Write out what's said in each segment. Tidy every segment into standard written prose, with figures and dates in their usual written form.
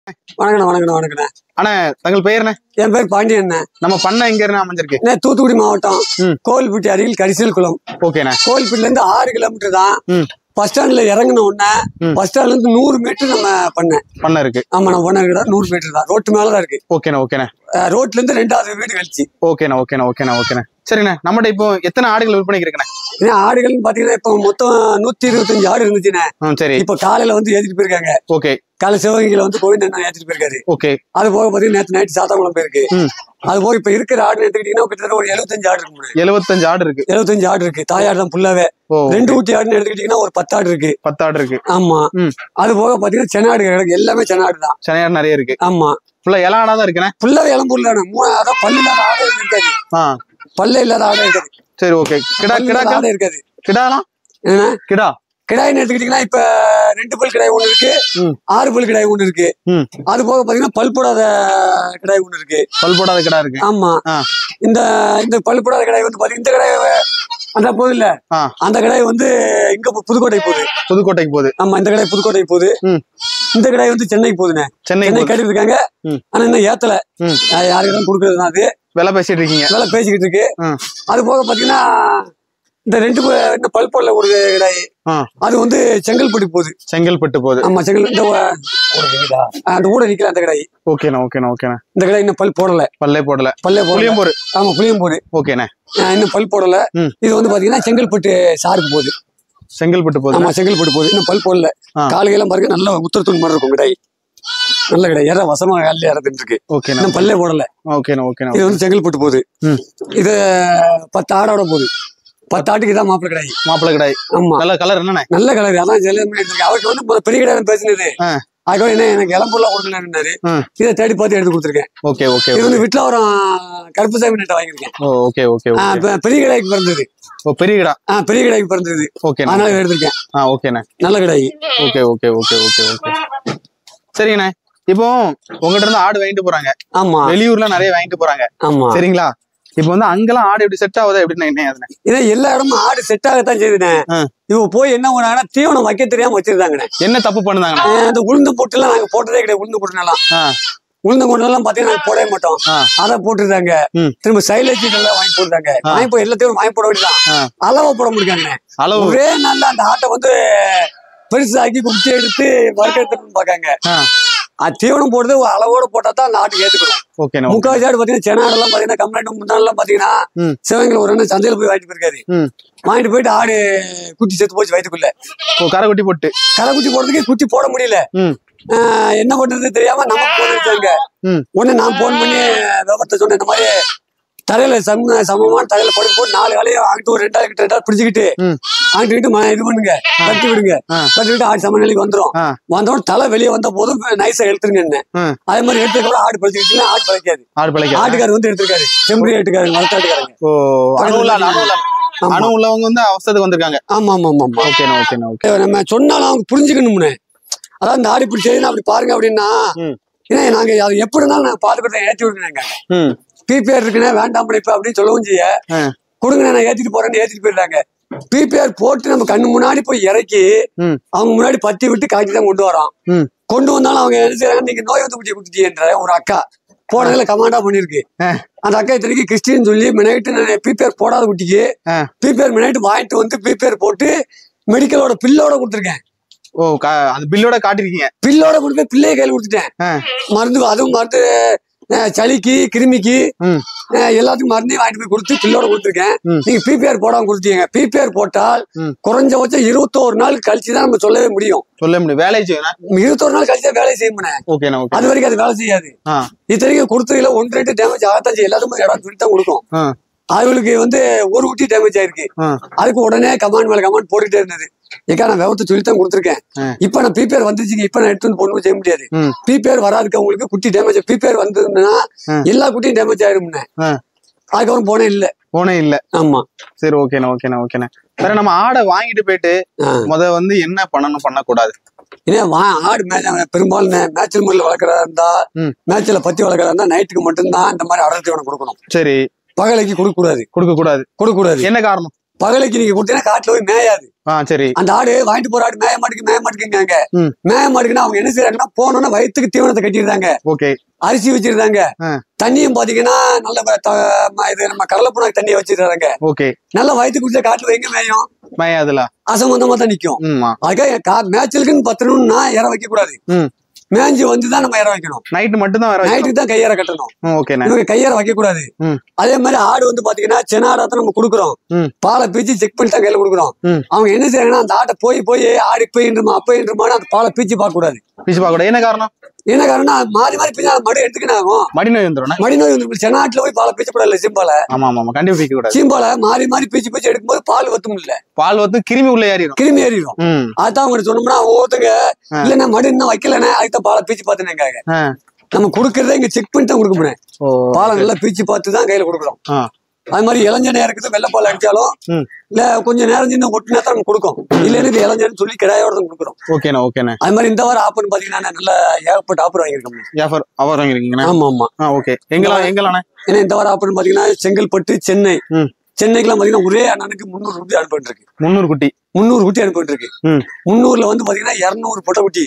வணக்கண்ணே. அண்ணா தங்கள் பெயர் என்ன? என் பேர் பாண்டியன். நம்ம பண்ண எங்க இருந்து அமைஞ்சிருக்கு? தூத்துக்குடி மாவட்டம் கோவில்பட்டி அருகில் கரிசல் குளம். ஓகேண்ணா. கோவில்பட்டில இருந்து 6 கிலோமீட்டர் தான். பஸ் ஸ்டாண்ட்ல இறங்கின உடனே பஸ் ஸ்டாண்ட்ல இருந்து 100 மீட்டர் நம்ம பண்ண இருக்கு. ஆமா, நம்ம பண்ண 100 மீட்டர் தான். ரோட்டு மேலதான் இருக்கு. ஓகேண்ணா. ரோட்ல இருந்து 2வது வீடு கழிச்சு. ஓகேண்ணா. சரிண்ணா, நம்மகிட்ட இப்போ எத்தனை ஆடுகள் விற்பனைக்கு இருக்குண்ணே? ஆடுகள்னு பாத்தீங்கன்னா இப்போ மொத்தம் 125 ஆடு இருந்துச்சுண்ணே. சரி, இப்ப காலையில வந்து ஏத்திட்டு போயிருக்காங்க. ஓகே. காலை சிவகங்கையில வந்து கோவிந்தண்ணா ஏத்திட்டு போயிருக்காரு. ஓகே. அது போக பாத்தீங்கன்னா நேற்று நைட்டு சாத்தாங்குளம் போயிருக்கு. அது போக இப்ப இருக்கிற ஆடு எடுத்துக்கிட்டீங்கன்னா கிட்டத்தட்ட ஒரு 75 ஆடு இருக்கு. 75 ஆடு இருக்கு. 75 ஆடு இருக்கு. தாயாடு தான் ஃபுல்லாவே. 2 ஊட்டி ஆடுன்னு எடுத்துக்கிட்டீங்கன்னா ஒரு 10 ஆடு இருக்கு. 10 ஆடு இருக்கு. ஆமா. அது போக பாத்தீங்கன்னா செனாடு எல்லாமே செனாடு தான். செனாடு நிறைய இருக்கு. ஆமா, ஃபுல்லா இளம் ஆடா தான் இருக்குண்ணே. ஃபுல்லா இளம்பூர்ல அதான் பல்லு இல்லாத ஆடே இருக்காது. பல்ல இல்லாத ஆடே இருக்காது. சரி, ஓகே. கிடா ஆடே இருக்காது. கிடாலாம் என்ன கிடாயின்னு எடுத்துக்கிட்டீங்கன்னா இப்ப 2 பல் கிடாய் ஒண்ணு இருக்கு, 6 பல் கிடாய் ஒண்ணு இருக்கு. அது போக பாத்தீங்கன்னா பல் போடாத கிடாய் ஒண்ணு இருக்கு. பல் போடாத கிடா இருக்கு. ஆமா. இந்த பல் போடாத கிடாய் வந்து பாத்தீங்கன்னா இந்த கிடாய் அந்த போகுது இல்ல, அந்த கிடாய் வந்து இங்க புதுக்கோட்டை போகுது. ஆமா, இந்த கிடாய் புதுக்கோட்டை போகுது. இந்த கிடாய் வந்து சென்னைக்கு போகுதுண்ணே. சென்னை கட்டிட்டு இருக்காங்க. ஆனா இன்னும் ஏத்தல. யாருக்குதான் கொடுக்கறது. அது வேலை பேசிக்கிட்டு இருக்கு. அது போக பாத்தீங்கன்னா இந்த 2 பல் போடல ஒரு கிடாய், அது வந்து செங்கல்பட்டு போகுது. ஆமா, செங்கல் அந்த ஊட நிக்கல அந்த கிடாய். ஓகேண்ணா. இந்த கிடாய் இன்னும் பல் போடல. பல்லே போடல. புளியம்போர். ஆமா, புளியம்போர். ஓகேண்ணா. இன்னும் பல் போடல. இது வந்து பாத்தீங்கன்னா செங்கல்பட்டு சாருக்கு போகுது. ஆமா, செங்கல்பட்டு போகுது. இன்னும் பல் போடல. காலையெல்லாம் பாருங்க, நல்ல உத்தரத்தூள் மாதிரி இருக்கும் கிடாய். நல்ல கிடாய். ஏற வசமா காலையில இறந்துட்டு இருக்கு. இன்னும் பல்லே போடல. இது வந்து செங்கல்பட்டு போகுது. இது 10 ஆடோட போகுது. 10 ஆட்டுக்கு தான் மாப்பிள்ளை கிடாய். ஆமா, நல்ல கலர். என்ன நல்ல கலர். அதான் அவருக்கு வந்து பெரிய கிடாய் பேசினது. அதுக்காக என்ன எனக்கு இளம்பூர்லாம் கொடுக்கலான்னாரு. இதை தேடி பார்த்து எடுத்து கொடுத்துருக்கேன். இது வந்து விட்லாவரம் கருப்புசாமி நட்டை வாங்கியிருக்கேன். பெரிய கிடாய்க்கு பிறந்தது. பெரிய கிடாய்க்கு பிறந்தது. அதனால எடுத்திருக்கேன். நல்ல கிடாய். சரிங்கண்ணா, இப்போ உங்ககிட்ட இருந்து ஆடு வாங்கிட்டு போறாங்க. ஆமா, வெளியூர்ல நிறைய வாங்கிட்டு போறாங்க. ஆமா, சரிங்களா? இப்ப வந்து அங்கெல்லாம் ஆடு எப்படி செட் ஆகுதா? எப்படின்னா எல்லா இடமும் ஆடு செட் ஆகத்தான் செய்யுதுண்ணே. இவ போய் என்ன பண்ணாங்கன்னா தீவனம் வைக்க தெரியாம வச்சிருந்தாங்கண்ணே. என்ன தப்பு பண்ணுதாங்க? அந்த உளுந்து போட்டு எல்லாம் நாங்க போட்டதே கிடையாது. உளுந்து போட்டுலாம் பாத்தீங்கன்னா போடவே மாட்டோம். அதை போட்டுருந்தாங்க. திரும்ப சைலேஜ் எல்லாம் வாங்கி போட்டுருந்தாங்க. வாங்கி போய் எல்லாத்தையும் வாங்கி போட வேண்டியதான். அளவா போட முடியாங்கண்ணே. ஒரே நல்ல அந்த ஆட்டை வந்து பெருசாக்கி குச்சி எடுத்து வறுக்கெடுத்து பாக்காங்க. தீவனம் போடுறது அளவோட போட்டா தான் அந்த ஆட்டுக்கு ஏத்துக்கணும். முக்காவாசி ஆடு பாத்தீங்கன்னா சென்னாடெல்லாம் பாத்தீங்கன்னா கம்ப்ளைண்ட் முன்னாள் பாத்தீங்கன்னா சிவகங்கையில ஒரு அண்ணன் சந்தையில போய் வாங்கிட்டு போயிருக்காரு. வாங்கிட்டு போயிட்டு ஆடு குட்டி செத்து போச்சு வயிற்றுக்குள்ள. கரைக்குட்டி போடுறதுக்கு குட்டி போட முடியல. என்ன பண்றது தெரியாம நம்ம போன் வச்சாங்க. உடனே நான் போன் பண்ணி விவரத்தை சொன்னேன். இந்த மாதிரி தரையில சமமான தரையில படுத்து போட்டு 4 காலையும் ஆகிட்டு ஒரு 2 ஆள் பிடிச்சிக்கிட்டு ஆகிட்டு இது பண்ணுங்க, கட்டி விட்டு ஆடு சமநிலைக்கு வந்துடும். வந்தோட தலை வெளியே வந்த போதும் நைஸா எடுத்துருங்க. அதே மாதிரி எடுத்துக்க ஆடு பழிச்சுக்கிட்டு ஆடு பழைக்காது. ஆட்டுக்காரர் வந்து எடுத்திருக்காரு. செம்பரி ஆட்டுக்காரங்க, வளர்த்தாட்டுக்காரங்க. உள்ளவங்க வந்து அவசரத்துக்கு வந்திருக்காங்க. ஆமா. நம்ம சொன்னாலும் அவங்க புரிஞ்சுக்கணும்னு. அதாவது இந்த ஆடு பிடிச்சதுன்னு அப்படி பாருங்க அப்படின்னா நாங்க எப்படி இருந்தாலும் நாங்க பாத்துக்கிட்ட ஏற்றி விடுங்க. பிபிஆர் இருக்குன்னா வேண்டாம் இப்ப அப்படின்னு சொல்லவும் செய்ய கொடுங்க, நான் ஏத்திட்டு போறேன்னு ஏத்திட்டு போயிடுறாங்க. பிபிஆர் போட்டு நம்ம கண்ணு முன்னாடி போய் இறக்கி அவங்க முன்னாடி பத்தி விட்டு காட்டி தான் கொண்டு வரோம். கொண்டு வந்தாலும் அவங்க என்ன செய்யறாங்க, நீங்க நோய் வந்து குட்டியை குடுத்துட்டீங்கன்ற ஒரு அக்கா போனதுல கமாண்டா பண்ணிருக்கு. அந்த அக்கா இத்தனைக்கு கிறிஸ்டின் சொல்லி மினைட்டு பிபிஆர் போடாத குட்டிக்கு பிபிஆர் மினைட்டு வாங்கிட்டு வந்து பிபிஆர் போட்டு மெடிக்கலோட பில்லோட கொடுத்துருக்கேன். பில்லோட காட்டிருக்கீங்க. பில்லோட கொடுத்து பிள்ளைய கையில் கொடுத்துட்டேன். மருந்து, அதுவும் மருந்து சளிக்கு கிருமிக்கு எல்லாத்துக்கும் மருந்தையும் வாங்கிட்டு போய் கொடுத்து பில்லோட கொடுத்துருக்கேன். நீங்க பிபிஆர் போடாம கொடுத்தீங்க. பிபிஆர் போட்டால் குறைஞ்சபட்சம் 21 நாள் கழிச்சுதான் நம்ம சொல்லவே முடியும். வேலை செய்யணும். 21 நாள் கழிச்சா வேலை செய்யணும். அது வரைக்கும் அது வேலை செய்யாது. இத்தனைக்கும் கொடுத்ததுல 1-2 டேமேஜ் ஆகத்தான் செய்யும். எல்லாத்துக்கும் இடம் சொல்லி தான் கொடுக்கும். அவங்களுக்கு வந்து ஒரு ஊட்டி டேமேஜ் ஆயிருக்கு. அதுக்கு உடனே கமாண்ட் மேல கமாண்ட் போட்டுட்டே இருந்தது. நான் விவரத்தை சொல்லித்தான் கொடுத்துருக்கேன். இப்ப நான் பிபிஆர் வந்துருச்சுங்க, இப்ப நான் எடுத்து பொண்ணு செய்ய முடியாது. பிபிஆர் வராதுக்கு அவங்களுக்கு குட்டி டேமேஜ். பிபிஆர் வந்ததுன்னா எல்லா குட்டியும் டேமேஜ் ஆயிரும்னு. அதுக்கப்புறம் போனே இல்ல. ஆமா, சரி, ஓகேண்ணா. வேற நம்ம ஆடை வாங்கிட்டு போயிட்டு வந்து என்ன பண்ணக்கூடாது? ஆடு பெரும்பாலும் மேட்சல் முறையில் வளர்க்கறதா இருந்தா, மேட்ச்ல பத்தி வளர்க்கறதா இருந்தா நைட்டுக்கு மட்டும்தான் இந்த மாதிரி அடர்த்தி கொடுக்கணும். சரி, பகலைக்கு கொடுக்க கூடாது. என்ன காரணம்? பகலைக்கு நீங்க கொடுத்தீங்கன்னா காட்டுல போய் மேயாது. சரி. அந்த ஆடு வாங்கிட்டு போற ஆடு மேய மாட்டுக்குங்க. மேய மாட்டுக்குன்னா அவங்க என்ன செய்யறாங்கன்னா போனோன்னா வயிற்றுக்கு தீவனத்தை கட்டிடுறாங்க. அரிசி வச்சிருந்தாங்க. தண்ணியும் பாத்தீங்கன்னா நல்ல இது நம்ம கடலை புண்ணாக்கு தண்ணியை வச்சிருக்காங்க. நல்லா வயிற்று குடிச்ச காட்டுல எங்க மேயும் மேயாதுல அசம்பந்தமா தான் நிக்கும். அதுக்காக மேய்ச்சலுக்குன்னு பத்தணும்னா இற வைக்க கூடாது. மேஞ்சி வந்துதான் நம்ம இற வைக்கணும். நைட்டு மட்டும் தான் நைட்டுக்கு தான் கையற கட்டணும். இவங்க கையற வைக்க கூடாது. அதே மாதிரி ஆடு வந்து பாத்தீங்கன்னா சென்னாடாத்தான் நம்ம கொடுக்குறோம். பாலை பீச்சு செக் பண்ணி தான் கையில கொடுக்குறோம். அவங்க என்ன செய்யறாங்கன்னா அந்த ஆட்டை போய் ஆடு இப்ப அப்ப அந்த பாலை பீச்சு பார்க்க கூடாது. என்ன காரணம்? மாறி மாறி பின்னா மடி எடுத்துக்கினாகும். மடி நோய் வந்துடும். சென்னாட்டுல போய் பாலை பீச்ச கூடாது. சிம்பால சிம்பால மாறி மாறி பீச்சு எடுக்கும்போது பால் வத்தும் இல்ல. பால் வந்து கிருமி உள்ள ஏறிடும். அதான் அவங்க சொன்னோம்னா ஒவ்வொருத்தங்க இல்லன்னா மடி இன்னும் வைக்கலன்னா அதுதான் பாலை பீச்சு பாத்துனாங்க. நம்ம குடுக்கறத இங்க செக் பண்ணி தான் கொடுக்க முடியும். பாலை நல்லா பீச்சு பார்த்து தான் கையில கொடுக்குறோம். அது மாதிரி இளஞ்சனையா இருக்குது. வெள்ளைப்பால் அடிச்சாலும் இல்ல கொஞ்சம் நேரம் சின்ன ஒட்டுனா தான் நம்ம கொடுக்கும். இல்லன்னு இது இளஞ்சன்னு சொல்லி கிடாயோட தான் கொடுக்குறோம். அது மாதிரி இந்த வாரம் ஆஃபர்னு பாத்தீங்கன்னா நல்ல ஏகப்பட்ட ஆஃபர் வாங்கியிருக்கோம். ஆமா. ஏன்னா இந்த வாரம் ஆஃபர்னு பாத்தீங்கன்னா செங்கல்பட்டு சென்னைக்கெல்லாம் பாத்தீங்கன்னா ஒரே அண்ணனுக்கு 300 குட்டி அனுப்பிட்டு இருக்கு. 300 குட்டி அனுப்பிட்டு இருக்கு. 300ல வந்து பாத்தீங்கன்னா 200 பொட்டை குட்டி,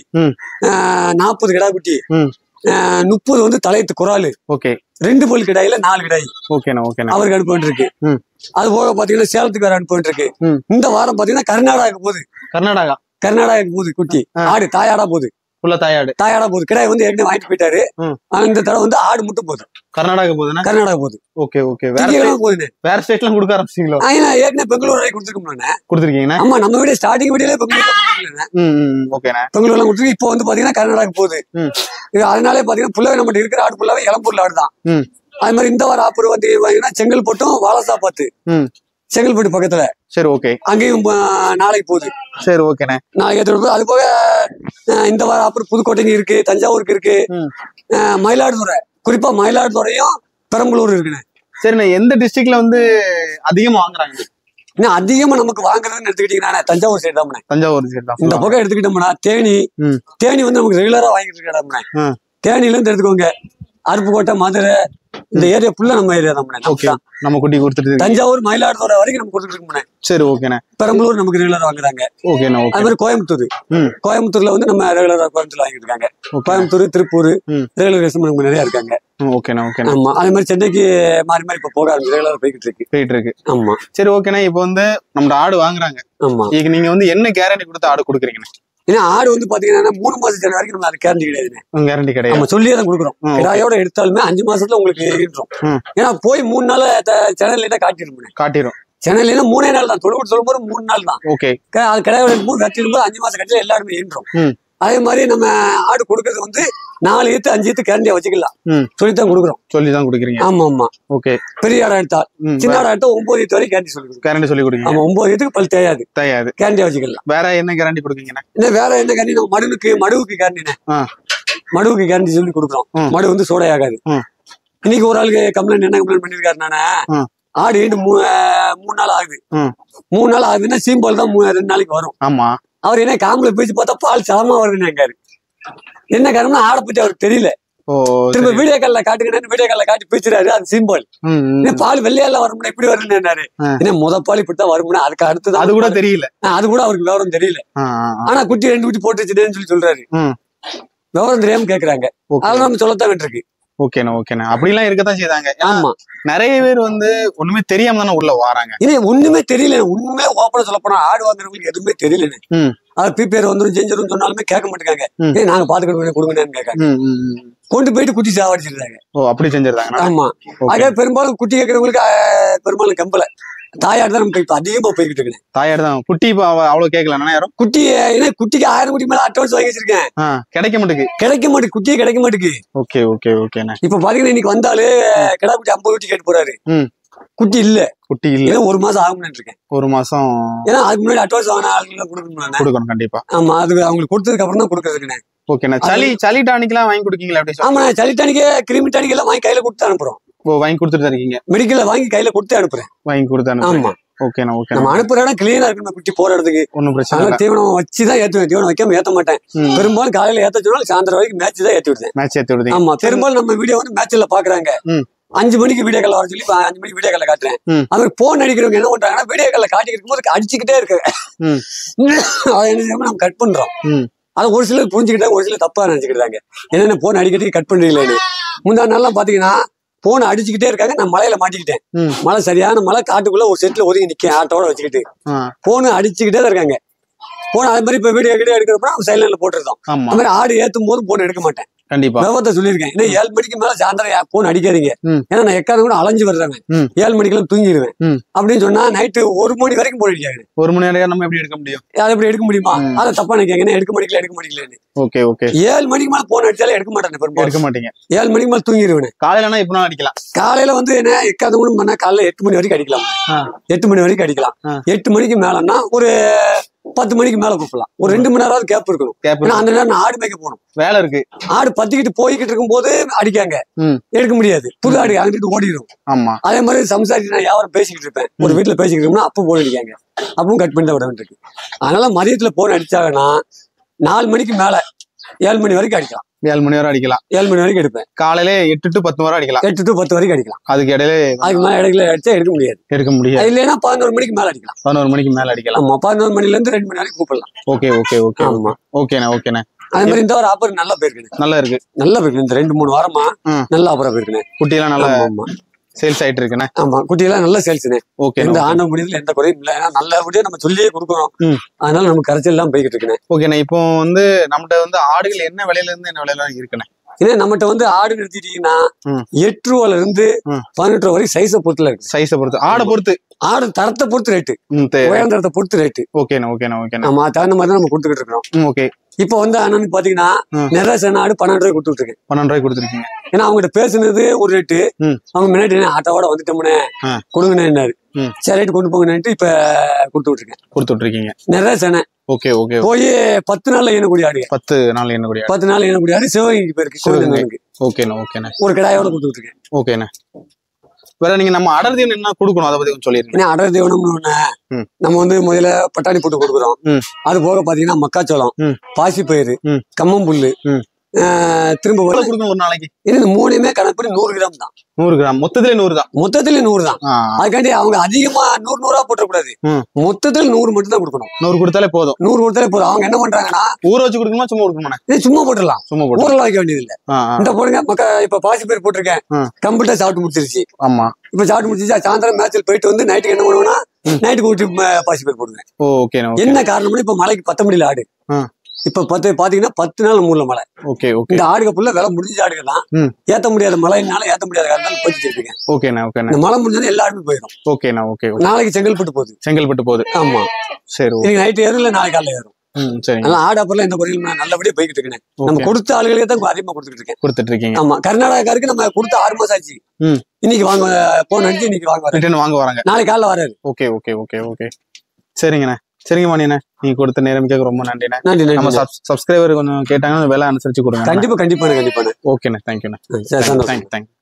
40 கிடா குட்டி, 30 வந்து தலையத்து குறாலு, 2 பல் கிடாயில 4 கிடாய் அவருக்கு அனுப்பிட்டு இருக்கு. அது போக பாத்தீங்கன்னா சேலத்துக்கு வேற அனுப்பிட்டு இருக்கு. இந்த வாரம் பாத்தீங்கன்னா கர்நாடகாவுக்கு போகுது குட்டி. ஆடு தாயாடா போகுது. தாயாடா போகுது. கிடாய் வந்து ஏற்கனவே வாங்கிட்டு போயிட்டாரு. இந்த தடவை வந்து ஆடு மட்டும் போகுது. கர்நாடகா போகுது. வேற ஸ்டேட்லாம் கொடுக்க ஆரம்பிச்சீங்களா? ஏற்கனவே பெங்களூர் வரை கொடுத்துருக்கீங்க. ஆமா, நம்ம வீடு ஸ்டார்டிங் வீடியோல பெங்களூர் எல்லாம் கொடுத்துருக்கு. இப்போ வந்து பாத்தீங்கன்னா கர்நாடகா போகுது. அதனாலே பாத்தீங்கன்னா புள்ளவே நம்ம இருக்கிற ஆடு புள்ளாவே இளம்பூர்ல ஆடுதான். அது மாதிரி இந்த வாரம் ஆப்பர் வந்து பாத்தீங்கன்னா செங்கல்பட்டும் வாலசாபாத்து, செங்கல்பட்டு பக்கத்துல. சரி, ஓகே. அங்கேயும் நாளைக்கு போகுது. சரி, ஓகேண்ணே. நாளைக்கு அது போக இந்த வாரம் அப்புறம் புதுக்கோட்டைக்கு இருக்கு, தஞ்சாவூருக்கு இருக்கு, மயிலாடுதுறை, குறிப்பா மயிலாடுதுறையும் பெரம்பலூர் இருக்குண்ணே. சரிண்ணே. எந்த டிஸ்ட்ரிக்ட்ல வந்து அதிகமா வாங்குறாங்க? அதிகமா நமக்கு வாங்குறதுன்னு எடுத்துக்கிட்டீங்கன்னா தஞ்சாவூர் சைடு தான். இந்த பக்கம் எடுத்துக்கிட்டோம்னா தேனி வந்து நமக்கு ரெகுலரா வாங்கிட்டு இருக்க. தேனில இருந்து எடுத்துக்கோங்க. அருப்புக்கோட்டை, மதுரை, இந்த ஏரியா ஃபுல்லா நம்ம ஏரியா தான். நம்ம குட்டி கொடுத்துட்டு தஞ்சாவூர் மயிலாடுதுறை வரைக்கும் நம்ம கொடுத்துட்டு. சரி, ஓகேண்ணே. பெரம்பலூர் நமக்கு ரெகுலரா வாங்குறாங்க. அது மாதிரி கோயம்புத்தூர்ல வந்து நம்ம ரெகுலரா கோயம்புத்தூர்ல வாங்கிட்டு இருக்காங்க. கோயம்புத்தூர், திருப்பூர் ரெகுலர் கஸ்டமர் நிறைய இருக்காங்க. ஆமா. அதே மாதிரி சென்னைக்கு மாறி மாறி இப்ப போக ரெகுலரா போயிட்டு இருக்கு. ஆமா. சரி, ஓகேண்ணே. இப்போ வந்து நம்ம ஆடு வாங்குறாங்க. ஆமா. ಈಗ நீங்க வந்து என்ன கேரண்டி கொடுத்து ஆடு கொடுக்குறீங்க? ஏன்னா ஆடு வந்து பாத்தீங்கன்னா 3 மாசம் வரைக்கும் நம்ம அது கேரண்டி கிடையாது. நம்ம சொல்லியே தான் கொடுக்குறோம். கிடாயோட எடுத்தாலுமே 5 மாசத்துல உங்களுக்கு ஈடுறோம். ஏன்னா போய் 3 நாள் சேனல்ல காட்டிடும். சென்னையில 3 நாள் தான். தொழுகு சொல்லும் போது 3 நாள் தான். அது கிடாயோட எடுக்கும்போது கட்டிடும்போது 5 மாசம் கட்டில எல்லாருமே ஈடுறோம். அதே மாதிரி நம்ம ஆடு கொடுக்கறது வந்து 4 ஈத்து 5 ஈத்து கேரண்டியா வச்சுக்கலாம். சொல்லித்தான் கொடுக்குறீங்க. ஆமா ஆமா. ஓகே. பெரிய ஆடா எடுத்தா, சின்ன ஆடா எடுத்தா 9 ஈத்து வரைக்கும் கேரண்டி சொல்லி கொடுங்க. ஆமா, 9 ஈத்துக்கு பல் தேயாது கேரண்டியா வச்சுக்கலாம். வேற என்ன கேரண்டி கொடுக்கீங்கன்னா? வேற என்ன கேரண்டி? நம்ம மடுவுக்கு கேரண்டினே. மடுவுக்கு கேரண்டி சொல்லி கொடுக்குறோம். மடு வந்து சோடையாகாது. இன்னைக்கு ஒரு ஆளுக்கு என்ன கம்ப்ளைண்ட் பண்ணிருக்காரு, நானே ஆடு ஈண்டு 3 நாள் ஆகுது. 3 நாள் ஆகுதுன்னா சீம்பால் தான் 2 நாளைக்கு வரும். ஆமா. அவர் என்ன காம்புல பேச்சு பார்த்தா பால் சலமா வருதுன்னு. என்ன காரணம்னா ஆடை பத்தி அவருக்கு தெரியல. திரும்ப வீடியோ கால்ல காட்டி பேசுறாரு. அது சிம்பிள். பால் வெள்ளையால வரும்னா இப்படி வரும்னு என்ன பால் இப்படித்தான் வரும்னா அதுக்கு அடுத்தது அது கூட தெரியல. அது கூட அவருக்கு விவரம் தெரியல. ஆனா குட்டி 2 குட்டி போட்டுச்சுன்னு சொல்றாரு. விவரம் தெரியாம கேக்குறாங்க. அதெல்லாம் நம்ம சொல்லத்தான் இருக்கு. ஓகேண்ணா. அப்படிலாம் இருக்கத்தான் செய்தாங்க. ஆமா. நிறைய பேர் வந்து ஒண்ணுமே தெரியாம தானே உள்ள வராங்க. ஒண்ணுமே தெரியல. உண்மையே ஓப்பனா சொல்ல போனா ஆடு வாங்குறவங்களுக்கு எதுவுமே தெரியல. அது பிபேர் வந்துடும் செஞ்சிடும் சொன்னாலுமே கேட்க மாட்டேங்காங்க. நாங்க பாத்துக்கிட்டு கொடுங்கன்னு கேட்காங்க. கொண்டு போயிட்டு குட்டி சாவடிச்சிருந்தாங்க. அப்படி செஞ்சிருந்தாங்க. ஆமா. அதே பெரும்பாலும் குட்டி கேட்கறவங்களுக்கு பெரும்பாலும் கம்பல தாயாடு தான் இப்ப அதிகமா போய்கிட்டு இருக்கேன். தாயாடு தான். குட்டி அவ்வளவு கேட்கல யாரும். குட்டிக்கு 1000 குட்டி மேல அட்வான்ஸ் வாங்கி வச்சிருக்கேன். கிடைக்க மாட்டேங்குது. குட்டியே கிடைக்க மாட்டேங்குது. ஓகே. இப்ப பாத்தீங்கன்னா இன்னைக்கு வந்தாலே கிடா குட்டி 50 குட்டி கேட்டு போறாரு. குட்டி இல்ல. 1 மாசம் ஆகும்னு இருக்கேன். 1 மாசம். ஏன்னா அதுக்கு முன்னாடி அட்வான்ஸ் வாங்கின ஆளுங்களை கொடுக்கணும் கண்டிப்பா. ஆமா, அது அவங்களுக்கு கொடுத்ததுக்கு அப்புறம் தான் கொடுக்கறதுக்குண்ணே. ஓகேண்ணா. சளி டானிக் எல்லாம் வாங்கி கொடுக்கீங்களா? ஆமா, சளி டானிக்கு கிருமி டானிக் எல்லாம் வாங்கி கையில கொடுத்து அனுப்புறோம். வாங்கி கொடுத்துட்டு இருக்கீங்க? மெடிக்கல்ல வாங்கி கையில கொடுத்து அனுப்புறேன். ஆமா. ஓகேண்ணா. நம்ம அனுப்புற இடம் கிளீனா இருக்கு. குட்டி போற இடத்துக்கு ஒன்னும் பிரச்சனை இல்ல. தீவனம் வச்சுதான் ஏத்துவேன். தீவனம் வைக்காம ஏத்த மாட்டேன். பெரும்பாலும் காலையில ஏத்த சொன்னாலும் சாயந்தரம் வரைக்கும் மேட்ச் தான் ஏத்தி விடுறேன். ஆமா, பெரும்பாலும் நம்ம வீடியோ வந்து மேட்ச்ல பாக்குறாங்க. 5 மணிக்கு வீடியோ கால் வர சொல்லி 5 மணிக்கு வீடியோ கால காட்டுறேன். அது போன் அடிக்கிறவங்க என்ன பண்றாங்கன்னா வீடியோ கால காட்டி இருக்கும்போது அடிச்சுக்கிட்டே இருக்கு. அதை என்ன செய்யணும், நம்ம கட் பண்றோம். அதை ஒரு சிலர் புரிஞ்சுக்கிட்டாங்க, ஒரு சிலர் தப்பா நினைச்சுக்கிட்டாங்க. என்னென்ன போன் அடிக்கடி கட் பண்றீங்களேன்னு. முந்தா நாள்லாம் பாத்தீங்கன்னா போன் அடிச்சுக்கிட்டே இருக்காங்க. நான் மலையில மாட்டிக்கிட்டேன். மழை சரியான மழை, காட்டுக்குள்ள ஒரு செட்ல ஒதுங்கி நிக்கேன் ஆட்டோட வச்சுக்கிட்டு. போன் அடிச்சுக்கிட்டே தான் இருக்காங்க. போன் அதே மாதிரி இப்ப வீடியோ எடுக்கிறப்ப நம்ம சைலண்ட்ல போட்டுருந்தோம். அந்த மாதிரி ஆடு ஏத்தும் போது போன் எடுக்க மாட்டேன். கண்டிப்பா விவரத்தை சொல்லியிருக்கேன். ஏன்னா 7 மணிக்கு மேல சாயந்தரம் போன் அடிக்காதீங்க. ஏன்னா நான் எக்காவது கூட அலைஞ்சு வர்றேன். 7 மணிக்கெல்லாம் தூங்கிடுவேன் அப்படின்னு சொன்னா நைட்டு 1 மணி வரைக்கும் போன் அடிக்காங்க. 1 மணி நேரம் நம்ம எப்படி எடுக்க முடியும்? அதை எப்படி எடுக்க முடியுமா? அதை தப்பா நினைக்காங்க. எடுக்க முடியலன்னு. Okay okay. 7 மணிக்கு மேல போன் அடிச்சாலே எடுக்க மாட்டேன். எடுக்க மாட்டீங்க. 7 மணிக்கு மேல தூங்கிடுவேன். காலையிலனா இப்ப அடிக்கலாம். காலையில வந்து என்ன எக்காவது கூட பண்ணா காலையில 8 மணி வரைக்கும் அடிக்கலாம். 8 மணி வரைக்கும் அடிக்கலாம். 8 மணிக்கு மேலன்னா ஒரு 10 மணிக்கு மேல கூப்பிடலாம். ஒரு 2 மணி நேரம் கேப் இருக்கணும். ஏன்னா அந்த நேரம் ஆடு மேய்க்க போகணும், வேலை இருக்கு. ஆடு பத்திக்கிட்டு போய்கிட்டு இருக்கும் போது அடிக்காங்க, எடுக்க முடியாது. புது ஆடு அங்கிட்டு ஓடிடும். ஆமா, அதே மாதிரி சம்சாரிச்சு நான் யாரும் பேசிக்கிட்டு இருப்பேன், ஒரு வீட்டுல பேசிக்கிட்டு இருக்கோம்னா அப்ப போன் அடிக்காங்க, அப்பவும் கட் பண்ணி தான் விட வேண்டியிருக்கு. அதனால மதியத்துல போன் அடிச்சாங்கன்னா 4 மணிக்கு மேல 7 மணி வரைக்கும் அடிக்கலாம். 7 மணி வரை அடிக்கலாம். 7 மணி வரைக்கும் எடுப்பேன். காலையில 8 to 10 வரை அடிக்கலாம். 8 to 10 வரைக்கும் அடிக்கலாம். அதுக்கு இடையில இடையில அடிச்சா எடுக்க முடியாது. இல்லைன்னா 11 மணிக்கு மேல அடிக்கலாம். 11 மணிக்கு மேல அடிக்கலாம். ஆமா, 11 மணில இருந்து 2 மணி வரைக்கும் கூப்பிடலாம். Okay okay okay. ஆமா, ஓகேண்ணே. அதே மாதிரி இந்த ஒரு ஆஃபர் நல்லா போயிருக்கு. நல்லா இருக்கு. இந்த 2-3 வாரமா நல்ல ஆஃபரா போயிருக்குண்ணே. குட்டியெல்லாம் நல்லா சேல்ஸ் ஆயிட்டு இருக்குண்ணே. ஆமா, குட்டியெல்லாம் நல்ல சேல்ஸ்ண்ணே. ஓகே, இந்த ஆண்ட முடியல எந்த குறையும் இல்லை. நல்லபடியா நம்ம சொல்லியே கொடுக்குறோம். அதனால நமக்கு கரைச்சல் எல்லாம் போய்கிட்டு இருக்குண்ணே. ஓகேண்ணே. இப்போ வந்து நம்மகிட்ட ஆடுகள் என்ன விலையில இருந்து என்ன விலையில இருக்குண்ணே? இதே நம்மகிட்ட ஆடு நிறுத்திட்டீங்கன்னா 8 ரூபால இருந்து 18 ரூபா வரைக்கும் சைஸை பொறுத்துல இருக்கு. சைஸை பொறுத்து, ஆடை பொறுத்து, ஆடு தரத்தை பொறுத்து ரேட்டு, உயர்ந்தரத்தை பொறுத்து ரேட்டு. ஓகேண்ணா. ஆமா, தகுந்த மாதிரி தான் நம்ம கொடுத்துக்கிட்டு இருக்கோம். ஓகே. இப்ப அண்ணனுக்கு பாத்தீங்கன்னா நிறைய சேன ஆடு 12 ரூபாய் கொடுத்துட்டு இருக்கேன். 12 ரூபாய் கொடுத்துருக்கீங்க. ஏன்னா அவங்ககிட்ட பேசுனது ஒரு ரேட்டு, அவங்க முன்னாடி ஆட்டோட வந்துட்டோம்னே கொடுங்கண்ணே, சரி ரேட்டு கொண்டு போங்கன்னு இப்ப கொடுத்துட்டு இருக்கீங்க நிறைய சேனை. Okay okay. போய் 10 நாள்ல எண்ணக்கூடிய ஆடு, 10 நாள் எண்ணக்கூடிய ஆடு சிவகங்கைக்கு போயிருக்கு. ஓகேண்ணா. ஒரு கடாயோட கொடுத்துட்டு இருக்கேன். ஓகேண்ணா. வேற நீங்க நம்ம அடர் தீவனம் என்ன கொடுக்கணும், அதை பத்தி சொல்லிருக்கேன். அடர் தீவனம்னு நம்ம முதல்ல பட்டாணி போட்டு கொடுக்குறோம். அது போக பாத்தீங்கன்னா மக்காச்சோளம், பாசி பயிறு, கம்மம்புல்லு, திரும்ப ஒரு நாளைக்கு இது 3மே கணக்கு பண்ணி 100 கிராம் தான். 100 கிராம் மொத்தத்துல 100 தான். அதுக்காண்டி அவங்க அதிகமா 100 போட்டக்கூடாது. மொத்தத்துல 100 மட்டும் தான் கொடுக்கணும். 100 கொடுத்தாலே போதும். அவங்க என்ன பண்றாங்கன்னா ஊற வச்சு கொடுக்கணுமா சும்மா கொடுக்கணுமா? இது சும்மா போட்டுடலாம். ஊரெல்லாம் வைக்க வேண்டியது இல்ல. இந்த போடுங்க இப்ப பாசி பயிர் போட்டிருக்கேன், கம்ப்ளீட்டா சாப்பிட்டு முடிச்சிருச்சு. ஆமா, இப்ப சாப்பிட்டு முடிச்சிருச்சு. சாயந்தரம் மேட்சில் போயிட்டு வந்து நைட்டுக்கு என்ன பண்ணுவோம்னா நைட்டுக்கு ஊட்டி பாசி பயிர் போடுவேன். என்ன காரணம்னா இப்ப மழைக்கு 10 முடியல ஆடு. இப்ப பாத்தீங்கன்னா 10 நாள் மூல மழை. Okay okay. இந்த ஆடுக புள்ள வேலை முடிஞ்ச ஆடுகள் தான். ஏத்த முடியாத மழைனால ஏத்த முடியாத காரணத்தால போயிட்டு இருக்கேன். ஓகேண்ணா. இந்த மழை முடிஞ்சா எல்லா ஆடுமே போயிடும். ஓகேண்ணா. ஓகே. நாளைக்கு செங்கல்பட்டு போகுது. ஆமா, சரி. இன்னைக்கு நைட்டு ஏறும், இல்ல நாளைக்கு காலையில ஏறும். சரி. ஆடு அப்பெல்லாம் இந்த குறையில் நல்லபடியா போய்கிட்டு இருக்கேன். நம்ம கொடுத்த ஆளுகளுக்கு தான் அதிகமா கொடுத்துட்டு இருக்கேன். ஆமா, கர்நாடகாருக்கு நம்ம கொடுத்த 6 மாசம் ஆச்சு. இன்னைக்கு வாங்க போன் அடிச்சு இன்னைக்கு வாங்க வராங்க. நாளைக்கு காலைல வராரு. Okay okay okay okay. சரிங்கண்ணா. சரிங்க மணியண்ணே, நீங்க கொடுத்த நேரம்க்கு ரொம்ப நன்றிண்ணே. நம்ம சப்ஸ்கிரைபர் கொஞ்சம் கேட்டாங்கன்னா வேலை அனுசரிச்சு கொடுங்க. கண்டிப்பா. ஓகேண்ணே. தேங்க்யூண்ணே. தேங்க்யூ.